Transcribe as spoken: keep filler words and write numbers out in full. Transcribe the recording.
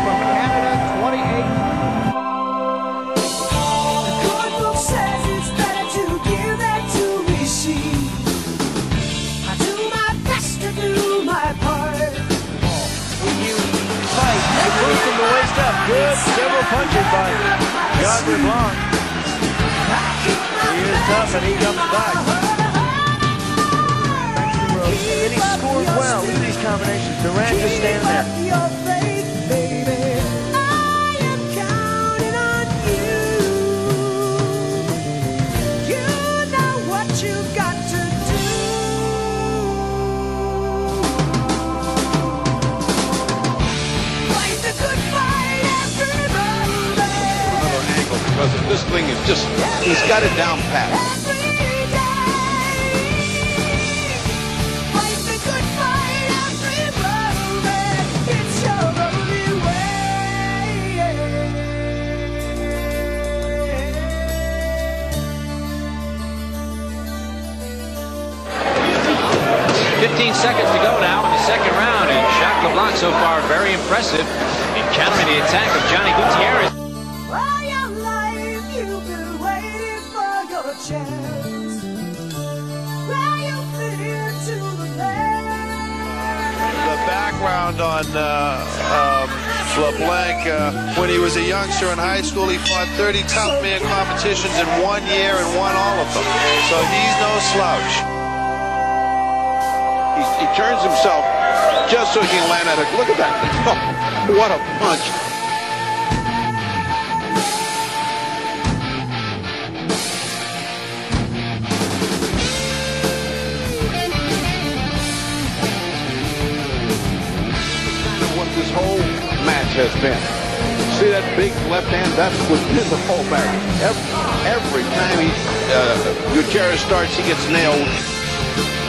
from Canada, twenty-eight. The good book says it's better to give than to receive. I do my best to do my part. When you fight, you move from the waist up. Good several punches by Jon LeBlanc. He is tough and he comes back. And he scored well. Look at these combinations. Durant just standing there. Your faith, baby. I am counting on you. You know what you got to do. Fight the good fight, everybody. Another angle because of this thing is just, he's got it down pat. fifteen seconds to go now in the second round, and Jacques LeBlanc so far very impressive in countering the attack of Johnny Gutierrez. All your life you've been waiting for your chance. Where you fit into the land. The background on uh, um, LeBlanc, uh, when he was a youngster in high school, he fought thirty tough man competitions in one year and won all of them. So he's no slouch. He, he turns himself just so he can land at it. Look at that. Oh, what a punch. What this whole match has been. See that big left hand? That's what's been the whole match. Every, every time he, uh, Gutierrez starts, he gets nailed.